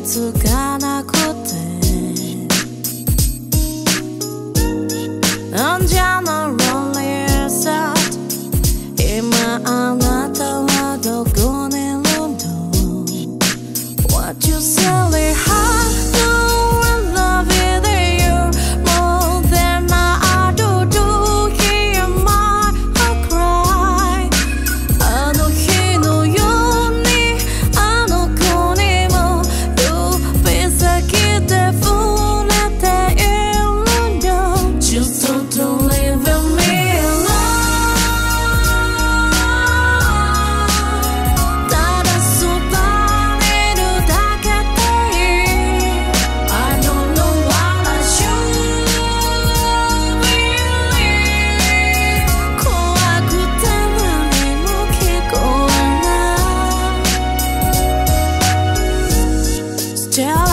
づかなくてなんじゃなロリーさ今あなたはどこにいるの What you silly heart do I love you more than I do to hear my heart cry あの日のようにあの子にも指先で触れているよ Just don't leave me alone ただそばにいるだけでいい I don't know what I should believe 怖くて何も聞こえない Still